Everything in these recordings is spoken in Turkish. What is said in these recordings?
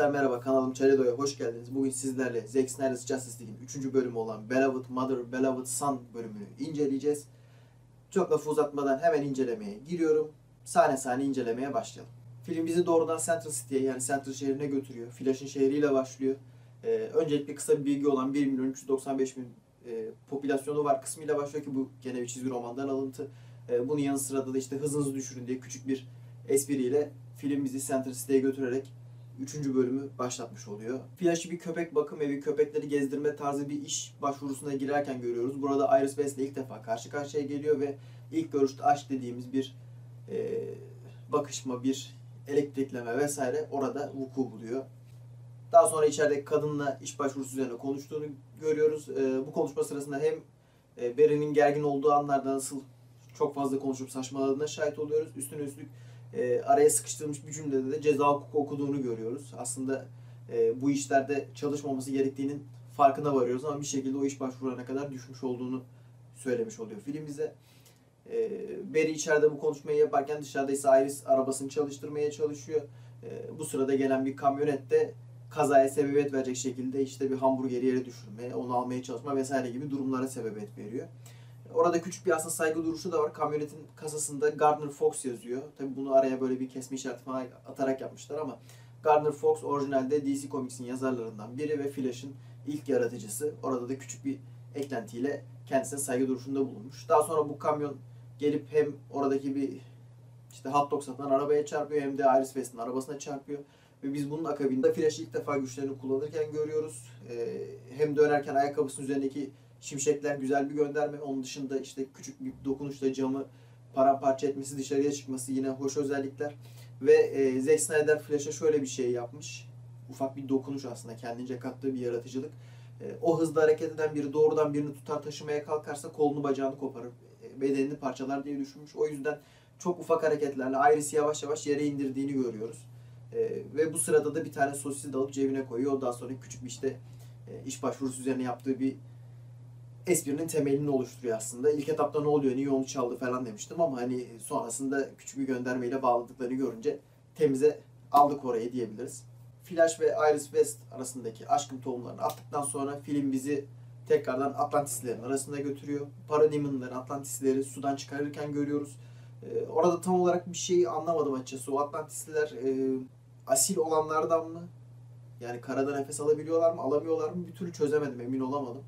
Arkadaşlar merhaba, kanalım Çaledo'ya hoş geldiniz. Bugün sizlerle Zack Snyder's Justice League'in 3. bölümü olan Beloved Mother, Beloved Son bölümünü inceleyeceğiz. Çok lafı uzatmadan hemen incelemeye giriyorum. Sahne sahne incelemeye başlayalım. Film bizi doğrudan Central City'ye, yani Central şehrine götürüyor. Flash'ın şehriyle başlıyor. Öncelikle kısa bir bilgi olan 1.395.000 popülasyonu var kısmıyla başlıyor ki bu gene bir çizgi romandan alıntı. Bunun yanı sırada da işte hızınızı düşürün diye küçük bir espriyle film bizi Central City'ye götürerek 3. bölümü başlatmış oluyor. Flash'ı bir köpek bakım evi, köpekleri gezdirme tarzı bir iş başvurusuna girerken görüyoruz. Burada Iris West'le ilk defa karşı karşıya geliyor ve ilk görüşte aşk dediğimiz bir bakışma, bir elektrikleme vesaire orada vuku buluyor. Daha sonra içerideki kadınla iş başvurusu üzerine konuştuğunu görüyoruz. Bu konuşma sırasında hem Barry'nin gergin olduğu anlarda nasıl çok fazla konuşup saçmaladığına şahit oluyoruz. Üstüne üstlük araya sıkıştırılmış bir cümlede de ceza hukuku okuduğunu görüyoruz. Aslında bu işlerde çalışmaması gerektiğinin farkına varıyoruz ama bir şekilde o iş başvurana kadar düşmüş olduğunu söylemiş oluyor film bize. Barry içeride bu konuşmayı yaparken dışarıda ise Iris arabasını çalıştırmaya çalışıyor. Bu sırada gelen bir kamyonette kazaya sebebiyet verecek şekilde işte bir hamburgeri yere düşürme, onu almaya çalışma vesaire gibi durumlara sebebiyet veriyor. Orada küçük bir aslında saygı duruşu da var. Kamyonetin kasasında Gardner Fox yazıyor. Tabii bunu araya böyle bir kesme işareti falan atarak yapmışlar ama Gardner Fox orijinalde DC Comics'in yazarlarından biri ve Flash'ın ilk yaratıcısı. Orada da küçük bir eklentiyle kendisine saygı duruşunda bulunmuş. Daha sonra bu kamyon gelip hem oradaki bir işte hot dog satan arabaya çarpıyor hem de Iris West'in arabasına çarpıyor. Ve biz bunun akabinde Flash'ı ilk defa güçlerini kullanırken görüyoruz. Hem dönerken ayakkabısının üzerindeki şimşekler güzel bir gönderme. Onun dışında işte küçük bir dokunuşla camı paramparça etmesi, dışarıya çıkması yine hoş özellikler. Ve Zack Snyder Flash'a şöyle bir şey yapmış. Ufak bir dokunuş aslında, kendince kattığı bir yaratıcılık. O hızda hareket eden biri doğrudan birini tutar taşımaya kalkarsa kolunu bacağını koparır, bedenini parçalar diye düşünmüş. O yüzden çok ufak hareketlerle Iris'i yavaş yavaş yere indirdiğini görüyoruz. Ve bu sırada da bir tane sosisi de alıp cebine koyuyor. Ondan sonra küçük bir işte iş başvurusu üzerine yaptığı bir esprinin temelini oluşturuyor aslında. İlk etapta ne oluyor, niye onu çaldı falan demiştim ama hani sonrasında küçük bir göndermeyle bağladıklarını görünce temize aldık orayı diyebiliriz. Flash ve Iris West arasındaki aşkın tohumlarını attıktan sonra film bizi tekrardan Atlantislerin arasında götürüyor. Paradigman'ları, Atlantisleri sudan çıkarırken görüyoruz. Orada tam olarak bir şey anlamadım açıkçası. O Atlantisliler asil olanlardan mı? Yani karada nefes alabiliyorlar mı, alamıyorlar mı? Bir türlü çözemedim, emin olamadım.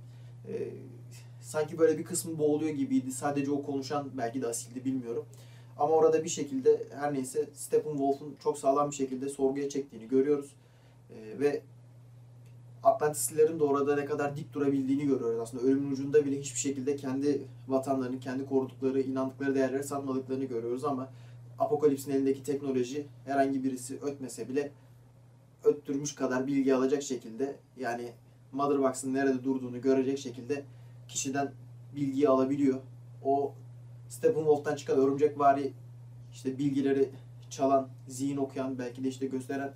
Sanki böyle bir kısmı boğuluyor gibiydi. Sadece o konuşan belki de asildi, bilmiyorum. Ama orada bir şekilde her neyse Steppenwolf'un çok sağlam bir şekilde sorguya çektiğini görüyoruz. Ve Atlantislilerin de orada ne kadar dik durabildiğini görüyoruz. Aslında ölümün ucunda bile hiçbir şekilde kendi vatanlarını, kendi korudukları, inandıkları değerleri satmadıklarını görüyoruz ama Apokalips'in elindeki teknoloji herhangi birisi ötmese bile öttürmüş kadar bilgi alacak şekilde, yani Motherbox'ın nerede durduğunu görecek şekilde kişiden bilgiyi alabiliyor. O Steppenwolf'tan çıkan örümcekvari işte bilgileri çalan, zihin okuyan, belki de işte gösteren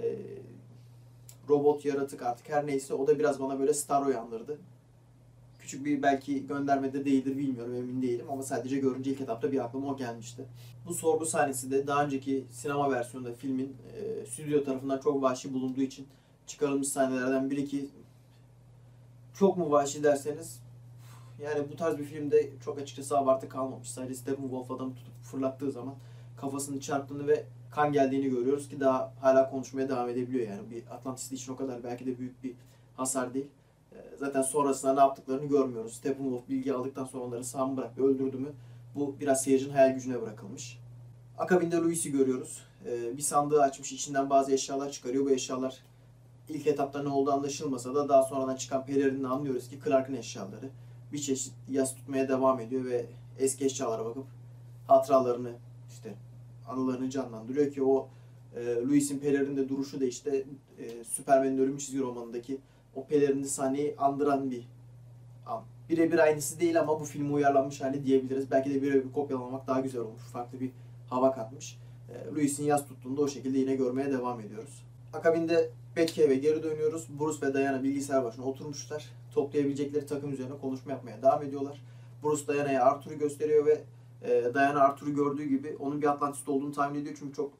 robot, yaratık artık her neyse o da biraz bana böyle Star uyandırdı. Küçük bir belki göndermede değildir, bilmiyorum, emin değilim ama sadece görünce ilk etapta bir aklıma o gelmişti. Bu sorgu sahnesi de daha önceki sinema versiyonunda filmin stüdyo tarafından çok vahşi bulunduğu için çıkarılmış sahnelerden biri ki çok mu vahşi derseniz yani bu tarz bir filmde çok açıkçası abartı kalmamış. Sadece Steppenwolf adamı tutup fırlattığı zaman kafasını çarptığını ve kan geldiğini görüyoruz ki daha hala konuşmaya devam edebiliyor yani. Bir Atlantisli için o kadar belki de büyük bir hasar değil. Zaten sonrasında ne yaptıklarını görmüyoruz. Steppenwolf bilgi aldıktan sonra onları sağ mı bıraktı, öldürdü mü? Bu biraz seyircinin hayal gücüne bırakılmış. Akabinde Louis'i görüyoruz. Bir sandığı açmış, içinden bazı eşyalar çıkarıyor. Bu eşyalar ilk etapta ne olduğu anlaşılmasa da daha sonradan çıkan pelerinini anlıyoruz ki Clark'ın eşyaları. Bir çeşit yas tutmaya devam ediyor ve eski eşyalara bakıp hatıralarını, işte anılarını canlandırıyor ki o Louis'in pelerinde duruşu da işte Superman'in ölüm çizgi romanındaki o pelerinli sahneyi andıran bir an. Birebir aynısı değil ama bu filme uyarlanmış hali diyebiliriz. Belki de birebir kopyalamak daha güzel olmuş. Farklı bir hava katmış. Louis'in yas tuttuğunda o şekilde yine görmeye devam ediyoruz. Akabinde Batcave'e geri dönüyoruz. Bruce ve Diana bilgisayar başına oturmuşlar. Toplayabilecekleri takım üzerine konuşma yapmaya devam ediyorlar. Bruce Diana'ya Arthur'u gösteriyor ve Diana Arthur'u gördüğü gibi onun bir Atlantist olduğunu tahmin ediyor çünkü çok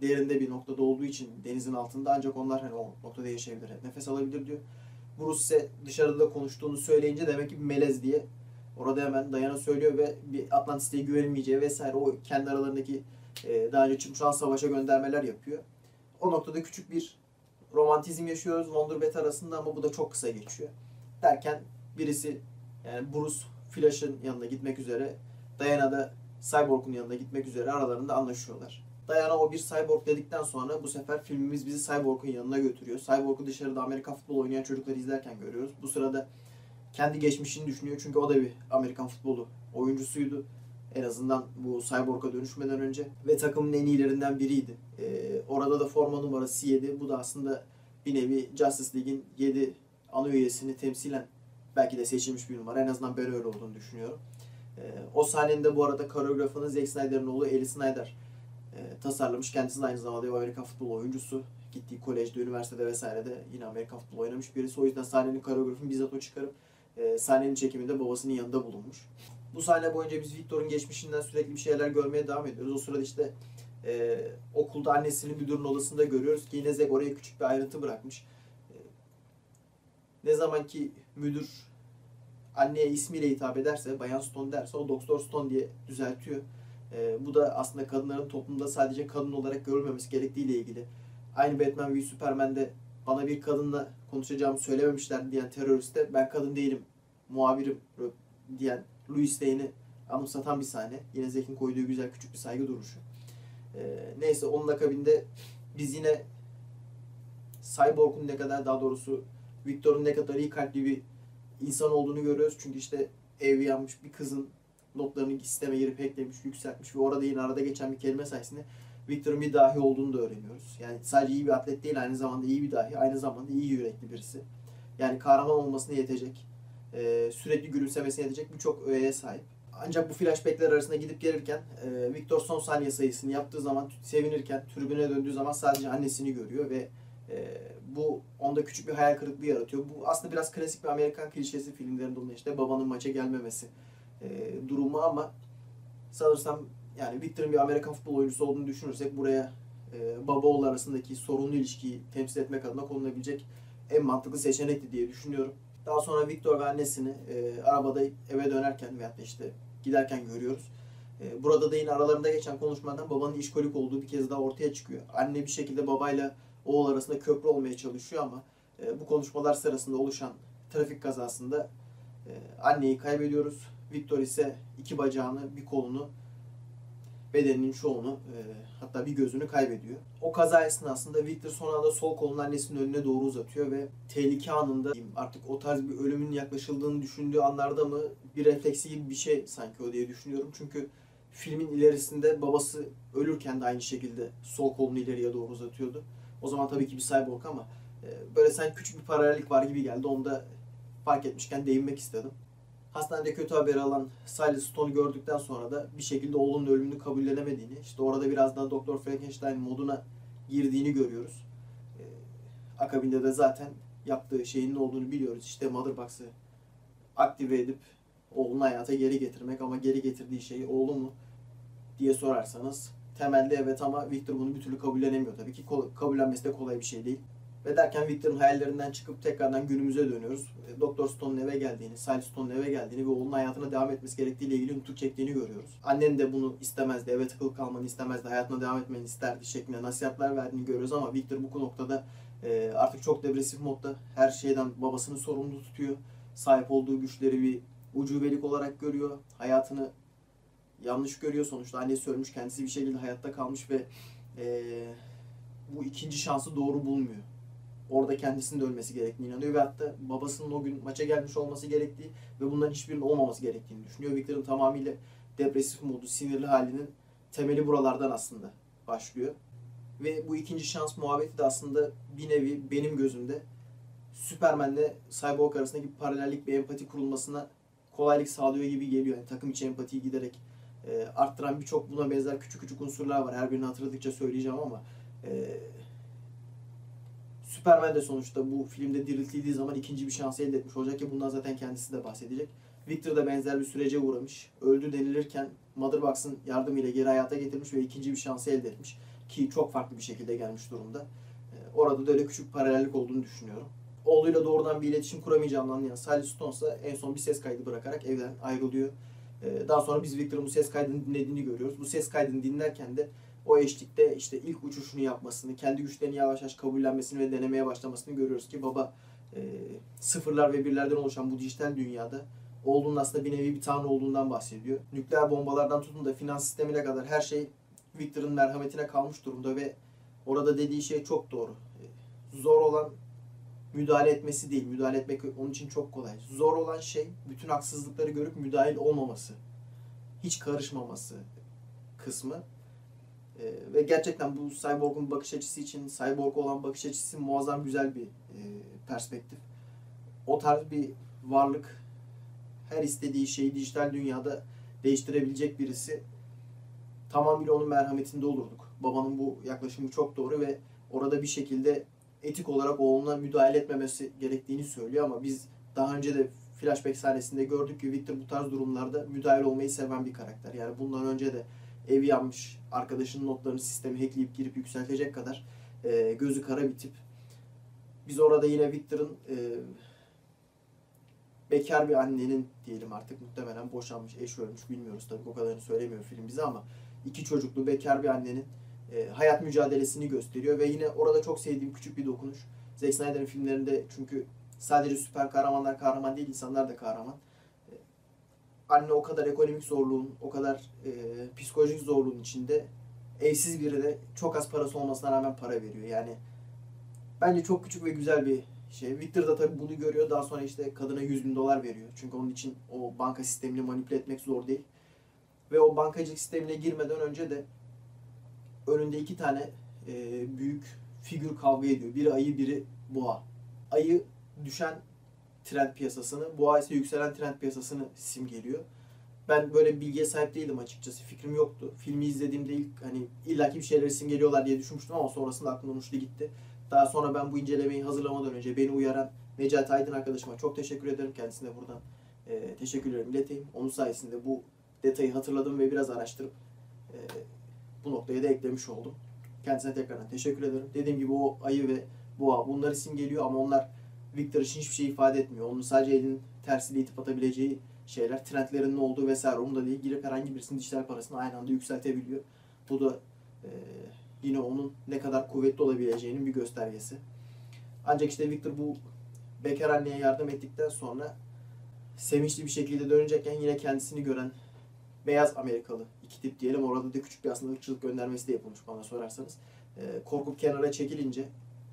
derinde bir noktada olduğu için denizin altında ancak onlar hani o noktada yaşayabilir, nefes alabilir diyor. Bruce ise dışarıda konuştuğunu söyleyince demek ki bir melez diye orada hemen Diana söylüyor ve bir Atlantis'e güvenilmeyeceği vesaire o kendi aralarındaki daha önce çıkmış olan savaşa göndermeler yapıyor. O noktada küçük bir romantizm yaşıyoruz Wonder Bat arasında ama bu da çok kısa geçiyor. Derken birisi yani Bruce Flash'ın yanına gitmek üzere, Diana da Cyborg'un yanına gitmek üzere aralarında anlaşıyorlar. Diana o bir cyborg dedikten sonra bu sefer filmimiz bizi Cyborg'un yanına götürüyor. Cyborg'u dışarıda Amerikan futbolu oynayan çocukları izlerken görüyoruz. Bu sırada kendi geçmişini düşünüyor çünkü o da bir Amerikan futbolu oyuncusuydu. En azından bu Cyborg'a dönüşmeden önce. Ve takımın en iyilerinden biriydi. Orada da forma numarası 7. Bu da aslında bir nevi Justice League'in 7 ana üyesini temsilen belki de seçilmiş bir numara. En azından ben öyle olduğunu düşünüyorum. O sahnenin de bu arada koreografını Zack Snyder'ın oğlu Eli Snyder tasarlamış. Kendisi de aynı zamanda bir Amerikan futbol oyuncusu. Gittiği kolejde, üniversitede vesairede yine Amerikan futbolu oynamış birisi. O yüzden sahnenin koreografını bizzat o çıkarıp sahnenin çekiminde babasının yanında bulunmuş. Bu sahne boyunca biz Victor'un geçmişinden sürekli bir şeyler görmeye devam ediyoruz. O sırada işte okulda annesini müdürün odasında görüyoruz ki yine Zack oraya küçük bir ayrıntı bırakmış. Ne zaman ki müdür anneye ismiyle hitap ederse, Bayan Stone derse o Doktor Stone diye düzeltiyor. Bu da aslında kadınların toplumda sadece kadın olarak görülmemesi gerektiğiyle ilgili. Aynı Batman v Superman'de bana bir kadınla konuşacağımı söylememişler diyen teröriste ben kadın değilim, muhabirim diyen Louis Lane'i anımsatan bir sahne. Yine Zack'in koyduğu güzel küçük bir saygı duruşu. Neyse onun akabinde biz yine Cyborg'un ne kadar, daha doğrusu Victor'un ne kadar iyi kalpli bir insan olduğunu görüyoruz. Çünkü işte evi yanmış bir kızın notlarını sisteme girip hacklemiş, yükseltmiş ve orada yine arada geçen bir kelime sayesinde Victor'un bir dahi olduğunu da öğreniyoruz. Yani sadece iyi bir atlet değil, aynı zamanda iyi bir dahi, aynı zamanda iyi yürekli birisi. Yani kahraman olmasına yetecek, sürekli gülümsemesine yetecek birçok öğeye sahip. Ancak bu flashbackler arasında gidip gelirken Victor son saniye sayısını yaptığı zaman sevinirken tribüne döndüğü zaman sadece annesini görüyor ve bu onda küçük bir hayal kırıklığı yaratıyor. Bu aslında biraz klasik bir Amerikan klişesi filmlerinde olan işte babanın maça gelmemesi durumu ama sanırsam yani Victor'ın bir Amerikan futbol oyuncusu olduğunu düşünürsek buraya baba oğul arasındaki sorunlu ilişkiyi temsil etmek adına konulabilecek en mantıklı seçenekti diye düşünüyorum. Daha sonra Victor ve annesini arabada eve dönerken veyahut da işte giderken görüyoruz. Burada da yine aralarında geçen konuşmadan babanın işkolik olduğu bir kez daha ortaya çıkıyor. Anne bir şekilde babayla oğul arasında köprü olmaya çalışıyor ama bu konuşmalar sırasında oluşan trafik kazasında anneyi kaybediyoruz. Victor ise iki bacağını, bir kolunu, bedeninin çoğunu hatta bir gözünü kaybediyor. O kaza esnasında Victor son anda sol kolunu annesinin önüne doğru uzatıyor ve tehlike anında artık o tarz bir ölümün yaklaşıldığını düşündüğü anlarda mı bir refleksi gibi bir şey sanki o diye düşünüyorum. Çünkü filmin ilerisinde babası ölürken de aynı şekilde sol kolunu ileriye doğru uzatıyordu. O zaman tabii ki bir cyborg ama böyle sanki küçük bir paralellik var gibi geldi. Onu da fark etmişken değinmek istedim. Hastanede kötü haberi alan Silas Stone'u gördükten sonra da bir şekilde oğlunun ölümünü kabullenemediğini, işte orada biraz daha Doktor Frankenstein moduna girdiğini görüyoruz. Akabinde de zaten yaptığı şeyin ne olduğunu biliyoruz. İşte Mother Box'ı aktive edip oğlunu hayata geri getirmek ama geri getirdiği şey oğlu mu diye sorarsanız temelde evet ama Victor bunu bir türlü kabullenemiyor. Tabii ki kabullenmesi de kolay bir şey değil. Ve derken Victor'ın hayallerinden çıkıp tekrardan günümüze dönüyoruz. Doktor Stone'un eve geldiğini, Silas Stone'un eve geldiğini ve oğlunun hayatına devam etmesi gerektiğiyle ilgili nutuk çektiğini görüyoruz. Annen de bunu istemezdi, eve tıkılıp kalmanı istemezdi, hayatına devam etmeni isterdi şeklinde nasihatler verdiğini görüyoruz ama Victor bu noktada artık çok depresif modda, her şeyden babasını sorumlu tutuyor. Sahip olduğu güçleri bir ucubelik olarak görüyor. Hayatını yanlış görüyor. Sonuçta annesi ölmüş, kendisi bir şekilde hayatta kalmış ve bu ikinci şansı doğru bulmuyor. Orada kendisinin de ölmesi gerektiğini inanıyor ve hatta babasının o gün maça gelmiş olması gerektiği ve bunların hiçbirinin olmaması gerektiğini düşünüyor. Victor'ın tamamıyla depresif modu, sinirli halinin temeli buralardan aslında başlıyor. Ve bu ikinci şans muhabbeti de aslında bir nevi benim gözümde Superman'le Cyborg arasındaki bir paralellik, bir empati kurulmasına kolaylık sağlıyor gibi geliyor. Yani takım içi empatiyi giderek arttıran birçok buna benzer küçük küçük unsurlar var. Her birini hatırladıkça söyleyeceğim ama Superman de sonuçta bu filmde diriltildiği zaman ikinci bir şans elde etmiş olacak ki bundan zaten kendisi de bahsedecek. Victor da benzer bir sürece uğramış. Öldü denilirken Mother Box'ın yardımıyla geri hayata getirmiş ve ikinci bir şansı elde etmiş. ki çok farklı bir şekilde gelmiş durumda. Orada da öyle küçük paralellik olduğunu düşünüyorum. Oğluyla doğrudan bir iletişim kuramayacağını anlayan Sally Stone ise en son bir ses kaydı bırakarak evden ayrılıyor. Daha sonra biz Victor'ın bu ses kaydını dinlediğini görüyoruz. Bu ses kaydını dinlerken de o eşlikte işte ilk uçuşunu yapmasını, kendi güçlerini yavaş yavaş kabullenmesini ve denemeye başlamasını görüyoruz ki baba sıfırlar ve birlerden oluşan bu dijital dünyada oğlunun aslında bir nevi bir tanrı olduğundan bahsediyor. Nükleer bombalardan tutun da finans sistemine kadar her şey Victor'ın merhametine kalmış durumda ve orada dediği şey çok doğru. Zor olan müdahale etmesi değil. Müdahale etmek onun için çok kolay. Zor olan şey bütün haksızlıkları görüp müdahil olmaması. Hiç karışmaması kısmı. Ve gerçekten bu Cyborg'un bakış açısı için, Cyborg'a olan bakış açısı muazzam güzel bir perspektif. O tarz bir varlık her istediği şeyi dijital dünyada değiştirebilecek birisi, tamamıyla onun merhametinde olurduk. Babanın bu yaklaşımı çok doğru ve orada bir şekilde etik olarak oğluna müdahale etmemesi gerektiğini söylüyor ama biz daha önce de flashback sahnesinde gördük ki Victor bu tarz durumlarda müdahale olmayı seven bir karakter. Yani bundan önce de evi yanmış, arkadaşının notlarını sistemi hackleyip girip yükseltecek kadar gözü kara bir tip. Biz orada yine Victor'ın bekar bir annenin diyelim artık, muhtemelen boşanmış, eşi ölmüş, bilmiyoruz tabii, o kadarını söylemiyor film bize ama iki çocuklu bekar bir annenin hayat mücadelesini gösteriyor ve yine orada çok sevdiğim küçük bir dokunuş. Zack Snyder'ın filmlerinde çünkü sadece süper kahramanlar kahraman değil, insanlar da kahraman. Anne o kadar ekonomik zorluğun, o kadar psikolojik zorluğun içinde evsiz biri de çok az parası olmasına rağmen para veriyor. Yani bence çok küçük ve güzel bir şey. Victor da tabii bunu görüyor. Daha sonra işte kadına $100.000 veriyor. Çünkü onun için o banka sistemini manipüle etmek zor değil. Ve o bankacılık sistemine girmeden önce de önünde iki tane büyük figür kavga ediyor. Biri ayı, biri boğa. Ayı düşen trend piyasasını, boğa ise yükselen trend piyasasını simgeliyor. Ben böyle bir bilgiye sahip değildim açıkçası. Fikrim yoktu. Filmi izlediğimde ilk hani illaki bir şeyleri simgeliyorlar diye düşünmüştüm ama sonrasında aklımdan uçtu gitti. Daha sonra ben bu incelemeyi hazırlamadan önce beni uyaran Necati Aydın arkadaşıma çok teşekkür ederim. Kendisine buradan teşekkürlerimi ileteyim. Onun sayesinde bu detayı hatırladım ve biraz araştırıp bu noktaya da eklemiş oldum. Kendisine tekrardan teşekkür ederim. Dediğim gibi o ayı ve boğa bunları simgeliyor ama onlar Victor için hiçbir şey ifade etmiyor. Onun sadece elinin tersiyle itip atabileceği şeyler, trendlerin ne olduğu vesaire, onunla değil, girip herhangi birisinin dijital parasını aynı anda yükseltebiliyor. Bu da yine onun ne kadar kuvvetli olabileceğinin bir göstergesi. Ancak işte Victor bu bekar anneye yardım ettikten sonra sevinçli bir şekilde dönecekken yine kendisini gören beyaz Amerikalı iki tip diyelim, orada da küçük bir aslında ırkçılık göndermesi de yapılmış bana sorarsanız. Korkup kenara çekilince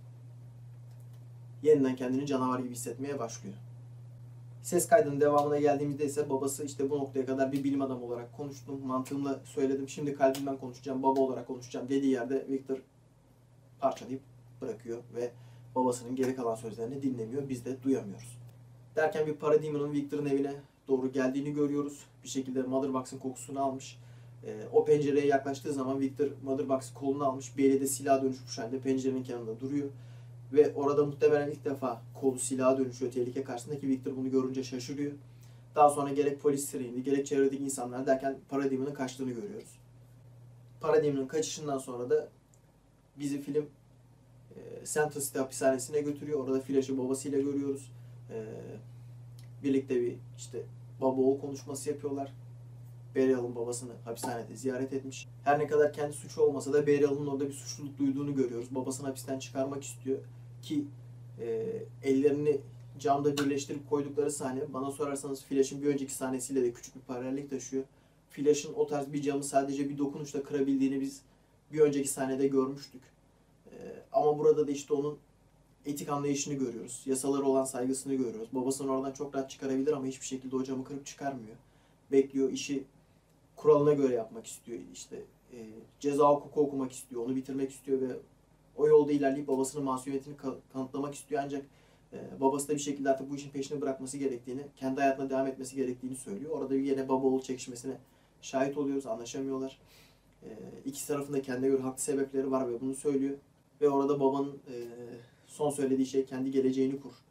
yeniden kendini canavar gibi hissetmeye başlıyor. Ses kaydının devamına geldiğimizde ise babası işte bu noktaya kadar bir bilim adamı olarak konuştum, mantığımla söyledim, şimdi kalbimden konuşacağım, baba olarak konuşacağım dediği yerde Victor parçalayıp bırakıyor ve babasının geri kalan sözlerini dinlemiyor, biz de duyamıyoruz. Derken bir Parademion'un Victor'ın evine doğru geldiğini görüyoruz. Bir şekilde Mother Box'ın kokusunu almış. O pencereye yaklaştığı zaman Victor Mother Box'ı koluna almış, bir eli de silaha dönüşmüş halde pencerenin kenarında duruyor. Ve orada muhtemelen ilk defa kolu silaha dönüşüyor tehlike karşısındaki. Victor bunu görünce şaşırıyor. Daha sonra gerek polis sireni, gerek çevredeki insanlar derken Parademon'un kaçtığını görüyoruz. Parademon'un kaçışından sonra da bizi film Central City hapishanesine götürüyor. Orada Flash'ı babasıyla görüyoruz. Birlikte bir işte baba oğul konuşması yapıyorlar. Barry Allen babasını hapishanede ziyaret etmiş. Her ne kadar kendi suçu olmasa da Barry Allen'ın orada bir suçluluk duyduğunu görüyoruz. Babasını hapisten çıkarmak istiyor ki ellerini camda birleştirip koydukları sahne, bana sorarsanız Flash'ın bir önceki sahnesiyle de küçük bir paralellik taşıyor. Flash'ın o tarz bir camı sadece bir dokunuşla kırabildiğini biz bir önceki sahnede görmüştük. Ama burada da işte onun etik anlayışını görüyoruz. Yasalara olan saygısını görüyoruz. Babasını oradan çok rahat çıkarabilir ama hiçbir şekilde o camı kırıp çıkarmıyor. Bekliyor, işi kuralına göre yapmak istiyor. İşte ceza hukuku okumak istiyor, onu bitirmek istiyor ve o yolda ilerleyip babasının masumiyetini kanıtlamak istiyor. Ancak babası da bir şekilde artık bu işin peşini bırakması gerektiğini, kendi hayatına devam etmesi gerektiğini söylüyor. Orada bir yine baba oğul çekişmesine şahit oluyoruz, anlaşamıyorlar. İki tarafın da kendine göre haklı sebepleri var ve bunu söylüyor. Ve orada babanın son söylediği şey kendi geleceğini kur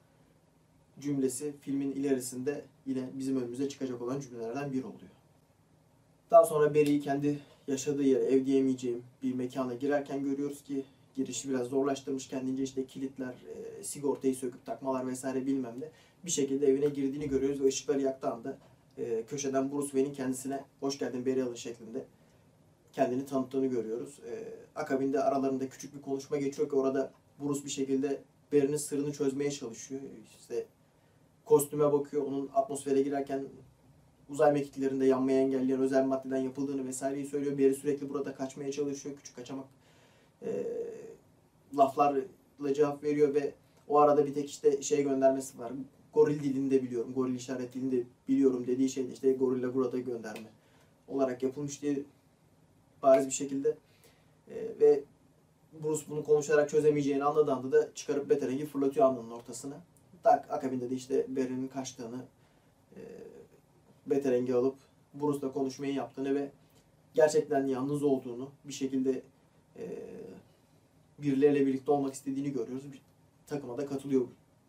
cümlesi filmin ilerisinde yine bizim önümüze çıkacak olan cümlelerden biri oluyor. Daha sonra Barry'i kendi yaşadığı yere, ev diyemeyeceğim bir mekana girerken görüyoruz ki girişi biraz zorlaştırmış kendince, işte kilitler, sigortayı söküp takmalar vesaire bilmem ne. Bir şekilde evine girdiğini görüyoruz ve ışıkları yaktığı anda köşeden Bruce Wayne'in kendisine "hoş geldin Barry Allen" şeklinde kendini tanıttığını görüyoruz. Akabinde aralarında küçük bir konuşma geçiyor ki orada Bruce bir şekilde Barry'nin sırrını çözmeye çalışıyor. İşte kostüme bakıyor, onun atmosfere girerken uzay mekiklerinde yanmayı engelleyen özel maddeden yapıldığını vesaireyi söylüyor. Barry sürekli burada kaçmaya çalışıyor. Küçük kaçamak laflarla cevap veriyor ve o arada bir tek işte şey göndermesi var. Goril dilinde biliyorum, goril işaret dilinde biliyorum dediği şey de işte gorille burada gönderme olarak yapılmış diye bariz bir şekilde. Ve Bruce bunu konuşarak çözemeyeceğini anladığı anda da çıkarıp Batarang'i fırlatıyor alnının ortasına. Akabinde de işte Barry'nin kaçtığını, Batarang'i alıp Bruce'la konuşmayı yaptığını ve gerçekten yalnız olduğunu, bir şekilde birileriyle birlikte olmak istediğini görüyoruz. Bir takıma da katılıyor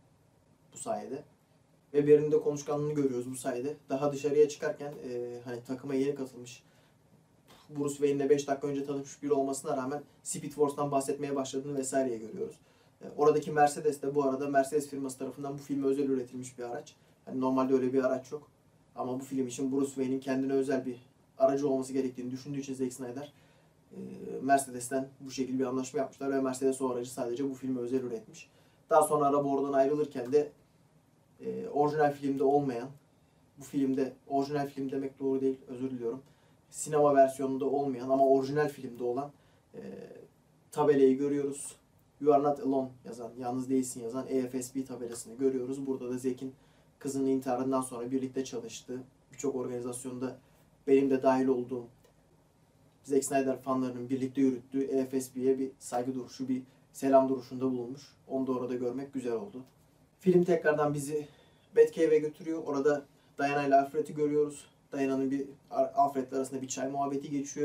bu sayede. Ve Barry'nin de konuşkanlığını görüyoruz bu sayede. Daha dışarıya çıkarken hani takıma yeni katılmış, Bruce Wayne'le 5 dakika önce tanışmış biri olmasına rağmen Speed Force'tan bahsetmeye başladığını vesaireye görüyoruz. Oradaki Mercedes de bu arada Mercedes firması tarafından bu filme özel üretilmiş bir araç. Yani normalde öyle bir araç yok. Ama bu film için Bruce Wayne'in kendine özel bir aracı olması gerektiğini düşündüğü için Zack Snyder Mercedes'ten bu şekilde bir anlaşma yapmışlar ve Mercedes o aracı sadece bu filme özel üretmiş. Daha sonra araba oradan ayrılırken de orijinal filmde olmayan, bu filmde, orijinal film demek doğru değil, özür diliyorum, sinema versiyonunda olmayan ama orijinal filmde olan tabelayı görüyoruz. "You are not alone" yazan, "yalnız değilsin" yazan EFSB tabelasını görüyoruz. Burada da Zack'in kızının intiharından sonra birlikte çalıştığı, birçok organizasyonda benim de dahil olduğum Zack Snyder fanlarının birlikte yürüttüğü EFSB'ye bir saygı duruşu, bir selam duruşunda bulunmuş. Onu da orada görmek güzel oldu. Film tekrardan bizi Batcave'e götürüyor. Orada Diana ile Alfred'i görüyoruz. Diana'nın bir Alfred'le arasında bir çay muhabbeti geçiyor.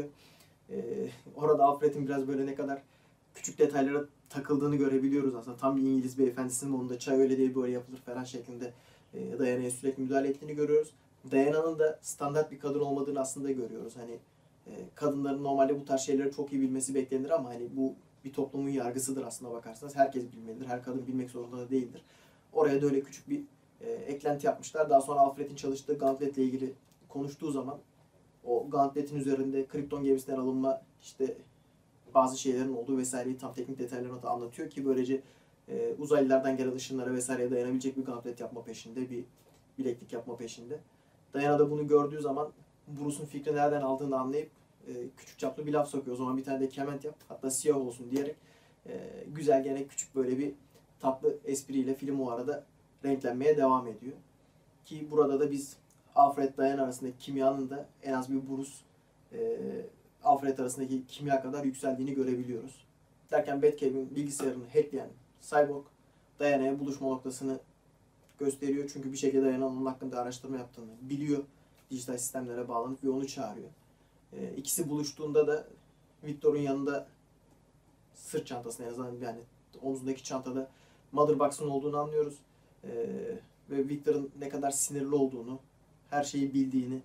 Orada Alfred'in biraz böyle ne kadar küçük detaylara takıldığını görebiliyoruz aslında. Tam bir İngiliz beyefendisinin onun da "çay öyle değil böyle yapılır" falan şeklinde Diana'ya sürekli müdahale ettiğini görüyoruz. Diana'nın da standart bir kadın olmadığını aslında görüyoruz. Hani kadınların normalde bu tarz şeyleri çok iyi bilmesi beklenir ama hani bu bir toplumun yargısıdır aslına bakarsanız. Herkes bilmelidir. Her kadın bilmek zorunda da değildir. Oraya da öyle küçük bir eklenti yapmışlar. Daha sonra Alfred'in çalıştığı Gauntlet'le ilgili konuştuğu zaman o Gauntlet'in üzerinde Krypton gemisinden alınma, işte bazı şeylerin olduğu vesaireyi tam teknik detaylarını da anlatıyor ki böylece uzaylılardan gelen ışınlara vesaireye dayanabilecek bir Gauntlet yapma peşinde, bir bileklik yapma peşinde. Diana da bunu gördüğü zaman Bruce'un fikri nereden aldığını anlayıp küçük çaplı bir laf sokuyor. "O zaman bir tane de kement yap, hatta siyah olsun" diyerek güzel, gene küçük böyle bir tatlı espriyle film o arada renklenmeye devam ediyor. Ki burada da biz Alfred Diana arasındaki kimyanın da en az bir Bruce Alfred arasındaki kimya kadar yükseldiğini görebiliyoruz. Derken Batcave'in bilgisayarını hackleyen Cyborg Diana'ya buluşma noktasını gösteriyor. Çünkü bir şekilde Diana'nın onun hakkında araştırma yaptığını biliyor. Dijital sistemlere bağlanıp ve onu çağırıyor. İkisi buluştuğunda da Victor'un yanında sırt çantasına, en azından yani omzundaki çantada Mother Box'ın olduğunu anlıyoruz. Ve Victor'ın ne kadar sinirli olduğunu, her şeyi bildiğini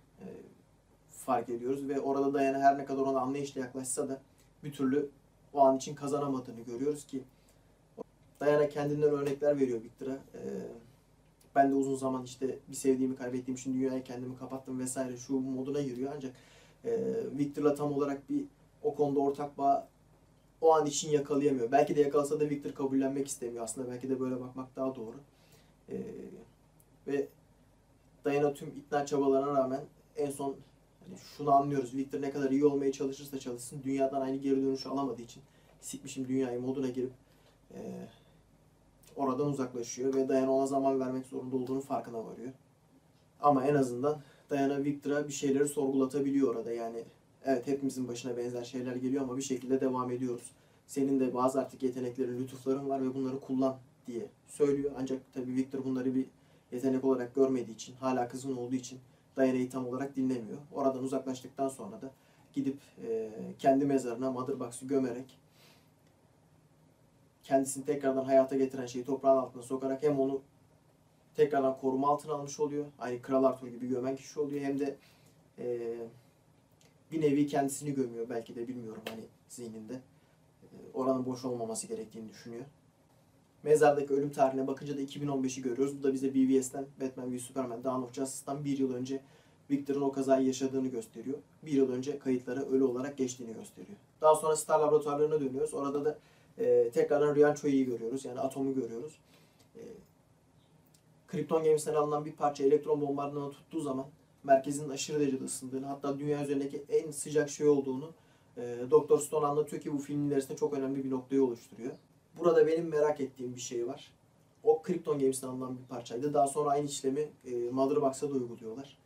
fark ediyoruz. Ve orada Diana her ne kadar ona anlayışla yaklaşsa da bir türlü o an için kazanamadığını görüyoruz ki Diana kendinden örnekler veriyor Victor'a. Ben de uzun zaman işte bir sevdiğimi kaybettiğim için dünyaya kendimi kapattım vesaire şu moduna giriyor, ancak Victor'la tam olarak bir o konuda ortak bağ o an için yakalayamıyor. Belki de yakalasa da Victor kabullenmek istemiyor. Aslında belki de böyle bakmak daha doğru. Ve Diana tüm ikna çabalarına rağmen en son hani şunu anlıyoruz: Victor ne kadar iyi olmaya çalışırsa çalışsın dünyadan aynı geri dönüşü alamadığı için "sikmişim dünyayı" moduna girip oradan uzaklaşıyor ve Diana ona zaman vermek zorunda olduğunu farkına varıyor. Ama en azından Diana Victor'a bir şeyleri sorgulatabiliyor orada. Yani evet, hepimizin başına benzer şeyler geliyor ama bir şekilde devam ediyoruz. Senin de bazı artık yeteneklerin, lütufların var ve bunları kullan diye söylüyor. Ancak tabii Victor bunları bir yetenek olarak görmediği için, hala kızgın olduğu için Diana'yı tam olarak dinlemiyor. Oradan uzaklaştıktan sonra da gidip kendi mezarına Mother Box'u gömerek kendisini tekrardan hayata getiren şeyi toprağın altına sokarak hem onu tekrardan koruma altına almış oluyor. Aynı Kral Arthur gibi gömen kişi oluyor. Hem de bir nevi kendisini gömüyor belki de, bilmiyorum hani zihninde. Oranın boş olmaması gerektiğini düşünüyor. Mezardaki ölüm tarihine bakınca da 2015'i görüyoruz. Bu da bize BVS'ten, Batman v Superman Dawn of Justice'tan bir yıl önce Victor'ın o kazayı yaşadığını gösteriyor. Bir yıl önce kayıtlara ölü olarak geçtiğini gösteriyor. Daha sonra Star laboratuvarlarına dönüyoruz. Orada da tekrardan Ryan Choi'yi görüyoruz. Yani Atom'u görüyoruz. Krypton gemisinden alınan bir parça elektron bombardımanı tuttuğu zaman merkezinin aşırı derecede ısındığını, hatta dünya üzerindeki en sıcak şey olduğunu Doktor Stone anlatıyor ki bu filmin ilerisinde çok önemli bir noktayı oluşturuyor. Burada benim merak ettiğim bir şey var. O Krypton gemisinden alınan bir parçaydı. Daha sonra aynı işlemi Mother Box'a da uyguluyorlar.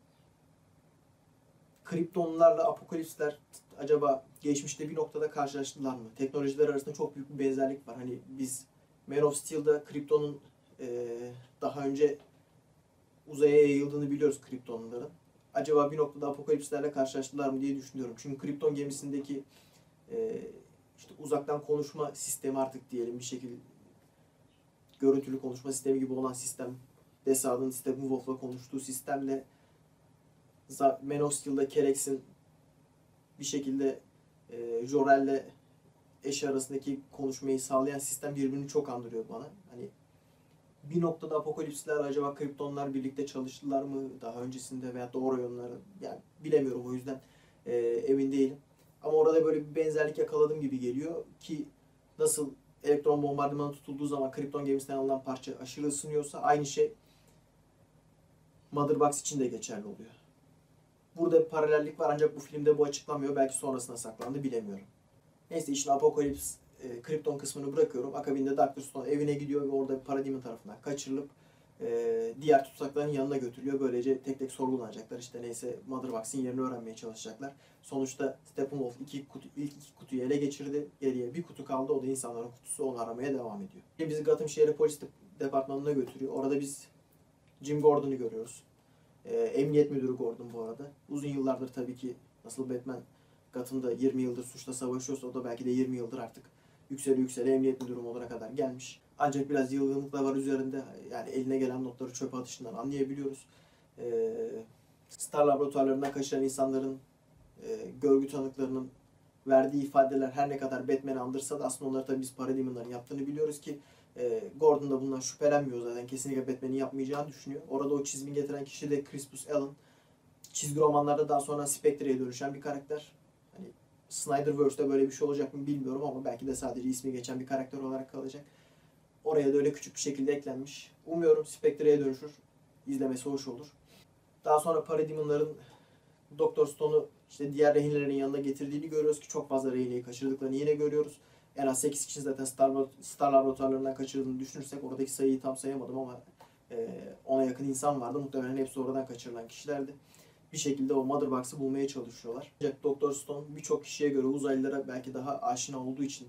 Kryptonlarla Apokalipsler acaba geçmişte bir noktada karşılaştılar mı? Teknolojiler arasında çok büyük bir benzerlik var. Hani biz Man of Steel'da Krypton'un daha önce uzaya yayıldığını biliyoruz Kryptonluların. Acaba bir noktada Apokalipslerle karşılaştılar mı diye düşünüyorum. Çünkü Krypton gemisindeki işte uzaktan konuşma sistemi artık diyelim bir şekilde görüntülü konuşma sistemi gibi olan sistem, Desaad'ın Steppenwolf'la konuştuğu sistemle Man of Steel'da Kerex'in bir şekilde Jor-El'le eşi arasındaki konuşmayı sağlayan sistem birbirini çok andırıyor bana. Hani bir noktada Apokalipsler acaba Kryptonlar birlikte çalıştılar mı daha öncesinde veyahut da Orion'ları, yani bilemiyorum, o yüzden emin değilim. Ama orada böyle bir benzerlik yakaladığım gibi geliyor ki nasıl elektron bombardımanı tutulduğu zaman Krypton gemisinden alınan parça aşırı ısınıyorsa aynı şey Mother Box için de geçerli oluyor. Burada bir paralellik var ancak bu filmde bu açıklanmıyor. Belki sonrasına saklandı, bilemiyorum. Neyse, işin Apokalips Krypton kısmını bırakıyorum. Akabinde Dr. Stone evine gidiyor ve orada bir Parademon tarafından kaçırılıp diğer tutsakların yanına götürülüyor. Böylece tek tek sorgulanacaklar. İşte neyse Mother Box'ın yerini öğrenmeye çalışacaklar. Sonuçta Steppenwolf ilk iki kutuyu ele geçirdi. Geriye bir kutu kaldı. O da insanların kutusu. Onu aramaya devam ediyor. Şimdi bizi Gotham Şehri Polis Departmanı'na götürüyor. Orada biz Jim Gordon'u görüyoruz. Emniyet Müdürü Gordon bu arada. Uzun yıllardır tabii ki nasıl Batman Gotham'da 20 yıldır suçla savaşıyorsa o da belki de 20 yıldır artık yüksele emniyet müdürü olarak kadar gelmiş. Ancak biraz yılgınlık da var üzerinde. Yani eline gelen notları çöpe atışından anlayabiliyoruz. Star laboratuvarlarından kaçıran insanların görgü tanıklarının verdiği ifadeler her ne kadar Batman'i andırsa da aslında onları tabii biz Parademon'ların yaptığını biliyoruz ki Gordon da bundan şüphelenmiyor zaten. Kesinlikle Batman'in yapmayacağını düşünüyor. Orada o çizimi getiren kişi de Crispus Allen. Çizgi romanlarda daha sonra Spectre'ye dönüşen bir karakter. Hani Snyderverse'de böyle bir şey olacak mı bilmiyorum ama belki de sadece ismi geçen bir karakter olarak kalacak. Oraya da öyle küçük bir şekilde eklenmiş. Umuyorum Spectre'ye dönüşür. İzlemesi hoş olur. Daha sonra Parademon'ların Dr. Stone'u işte diğer rehinlerin yanına getirdiğini görüyoruz ki çok fazla rehineyi kaçırdıklarını yine görüyoruz. En az 8 kişi zaten Star laboratuvarlarından kaçırdığını düşünürsek oradaki sayıyı tam sayamadım ama ona yakın insan vardı. Muhtemelen hepsi oradan kaçırılan kişilerdi. Bir şekilde o Mother Box'ı bulmaya çalışıyorlar. Ancak Dr. Stone birçok kişiye göre uzaylılara belki daha aşina olduğu için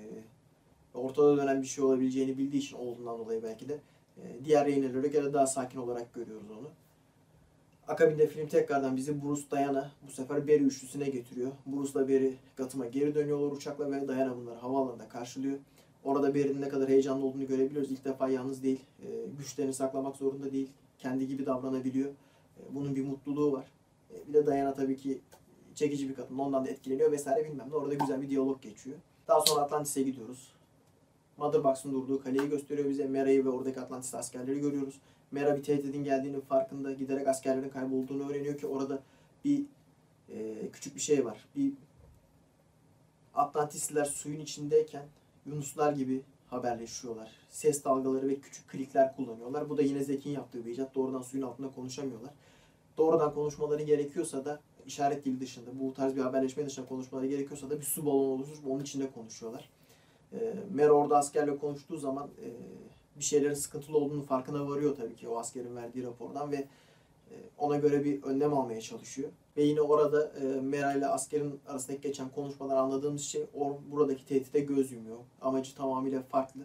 ortada dönen bir şey olabileceğini bildiği için olduğundan dolayı belki de diğer rehinelere göre daha sakin olarak görüyoruz onu. Akabinde film tekrardan bizi Bruce, Diana, bu sefer Barry üçlüsüne getiriyor. Bruce'la Barry Gotham'a geri dönüyorlar uçakla ve Diana bunları havaalanında karşılıyor. Orada Barry'nin ne kadar heyecanlı olduğunu görebiliyoruz. İlk defa yalnız değil, güçlerini saklamak zorunda değil, kendi gibi davranabiliyor. Bunun bir mutluluğu var. Bir de Diana tabii ki çekici bir kadın, ondan da etkileniyor vesaire bilmem ne. Orada güzel bir diyalog geçiyor. Daha sonra Atlantis'e gidiyoruz. Mother Box'ın durduğu kaleyi gösteriyor bize. Mera'yı ve oradaki Atlantis askerleri görüyoruz. Mera bir tehdidin geldiğinin farkında, giderek askerlerin kaybolduğunu öğreniyor ki orada bir küçük bir şey var. Bir Atlantisliler suyun içindeyken Yunuslar gibi haberleşiyorlar. Ses dalgaları ve küçük klikler kullanıyorlar. Bu da yine Zek'in yaptığı bir icat. Doğrudan suyun altında konuşamıyorlar. Doğrudan konuşmaları gerekiyorsa da işaret dili dışında, bu tarz bir haberleşme dışında konuşmaları gerekiyorsa da bir su balonu oluşturup onun içinde konuşuyorlar. Mera orada askerle konuştuğu zaman bir şeylerin sıkıntılı olduğunu farkına varıyor tabii ki o askerin verdiği rapordan ve ona göre bir önlem almaya çalışıyor. Ve yine orada Mera ile askerin arasındaki geçen konuşmalar anladığımız şey buradaki tehdide göz yumuyor. Amacı tamamıyla farklı.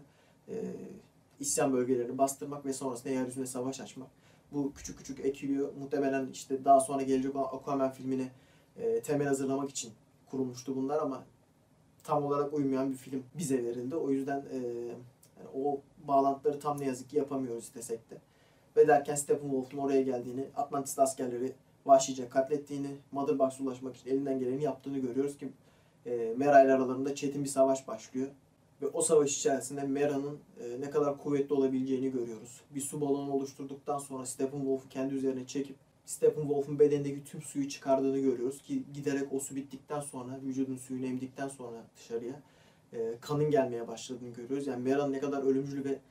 İsyan bölgelerini bastırmak ve sonrasında yeryüzüne savaş açmak. Bu küçük küçük ekiliyor. Muhtemelen işte daha sonra gelecek olan Aquaman filmine temel hazırlamak için kurulmuştu bunlar ama tam olarak uymayan bir film bize verildi. O yüzden yani o bağlantıları tam ne yazık ki yapamıyoruz istesek de. Ve derken Steppenwolf'un oraya geldiğini, Atlantis askerleri vahşice katlettiğini, Mother Box'a ulaşmak için elinden geleni yaptığını görüyoruz ki Mera ile aralarında çetin bir savaş başlıyor. Ve o savaş içerisinde Mera'nın ne kadar kuvvetli olabileceğini görüyoruz. Bir su balonu oluşturduktan sonra Steppenwolf'u kendi üzerine çekip Steppenwolf'un bedenindeki tüm suyu çıkardığını görüyoruz ki giderek o su bittikten sonra, vücudun suyunu emdikten sonra dışarıya kanın gelmeye başladığını görüyoruz. Yani Mera'nın ne kadar ölümcül ve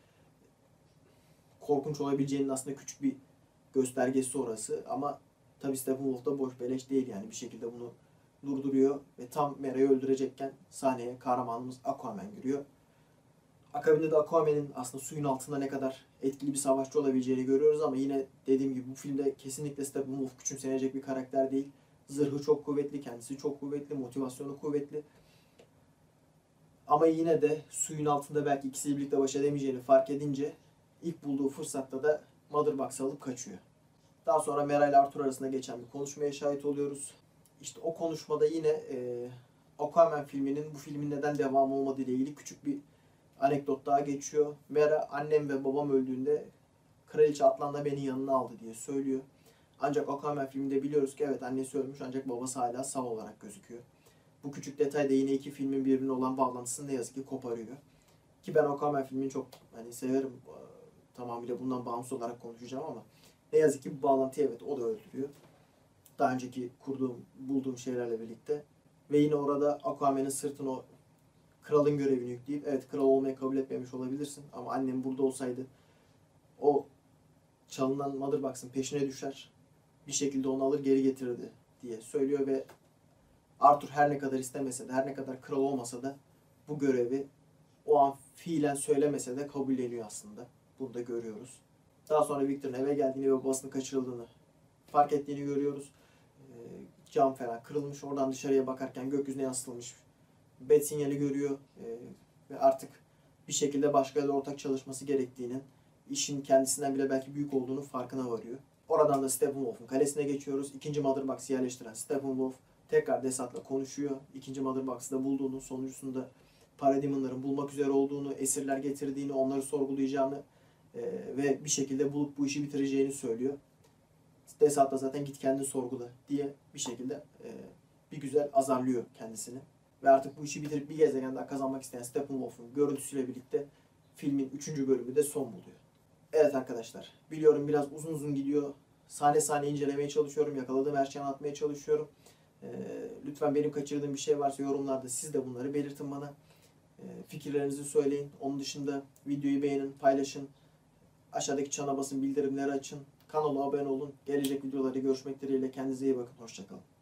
korkunç olabileceğinin aslında küçük bir göstergesi orası. Ama tabii Steppenwolf da boş beleş değil, yani bir şekilde bunu durduruyor ve tam Mera'yı öldürecekken sahneye kahramanımız Aquaman giriyor. Akabinde de Aquaman'in aslında suyun altında ne kadar etkili bir savaşçı olabileceğini görüyoruz ama yine dediğim gibi bu filmde kesinlikle Steppenwolf küçümsenecek bir karakter değil. Zırhı çok kuvvetli, kendisi çok kuvvetli, motivasyonu kuvvetli. Ama yine de suyun altında belki ikisiyle birlikte baş edemeyeceğini fark edince ilk bulduğu fırsatta da Mother Box'ı alıp kaçıyor. Daha sonra Mera ile Arthur arasında geçen bir konuşmaya şahit oluyoruz. İşte o konuşmada yine Aquaman filminin bu filmin neden devam olmadığı ile ilgili küçük bir anekdot daha geçiyor. Mera annem ve babam öldüğünde Kraliçe Atlanna beni yanına aldı diye söylüyor. Ancak Aquaman filminde biliyoruz ki evet, annesi ölmüş ancak babası hala sağ olarak gözüküyor. Bu küçük detay da yine iki filmin birbirine olan bağlantısını ne yazık ki koparıyor. Ki ben Aquaman filmini çok severim. Tamamıyla bundan bağımsız olarak konuşacağım ama ne yazık ki bu bağlantıyı evet o da öldürüyor. Daha önceki bulduğum şeylerle birlikte. Ve yine orada Aquaman'ın sırtına o kralın görevini yükleyip evet, kral olmayı kabul etmemiş olabilirsin ama annem burada olsaydı o çalınan Mother Box'ın peşine düşer, bir şekilde onu alır geri getirirdi diye söylüyor ve Arthur her ne kadar istemese de, her ne kadar kral olmasa da bu görevi o an fiilen söylemese de kabulleniyor aslında. Bunu da görüyoruz. Daha sonra Victor'ın eve geldiğini ve babasının kaçırıldığını fark ettiğini görüyoruz. Cam falan kırılmış. Oradan dışarıya bakarken gökyüzüne yansıtılmış bat sinyali görüyor. Ve artık bir şekilde başkalarıyla ortak çalışması gerektiğinin, işin kendisinden bile belki büyük olduğunu farkına varıyor. Oradan da Steppenwolf'un kalesine geçiyoruz. İkinci Mother Box'ı yerleştiren Steppenwolf tekrar Desat'la konuşuyor. İkinci Mother Box'ı da bulduğunu, sonuncusunda Parademon'ların bulmak üzere olduğunu, esirler getirdiğini, onları sorgulayacağını ve bir şekilde bulup bu işi bitireceğini söylüyor. Desat da zaten git kendini sorgula diye bir şekilde bir güzel azarlıyor kendisini. Ve artık bu işi bitirip bir gezegen daha kazanmak isteyen Steppenwolf'un görüntüsüyle birlikte filmin 3. bölümü de son buluyor. Evet arkadaşlar, biliyorum biraz uzun uzun gidiyor. Sahne sahne incelemeye çalışıyorum, yakaladığım her şeyi anlatmaya çalışıyorum. Lütfen benim kaçırdığım bir şey varsa yorumlarda siz de bunları belirtin bana. Fikirlerinizi söyleyin. Onun dışında videoyu beğenin, paylaşın. Aşağıdaki çana basın, bildirimleri açın. Kanala abone olun. Gelecek videolarda görüşmek dileğiyle. Kendinize iyi bakın. Hoşça kalın.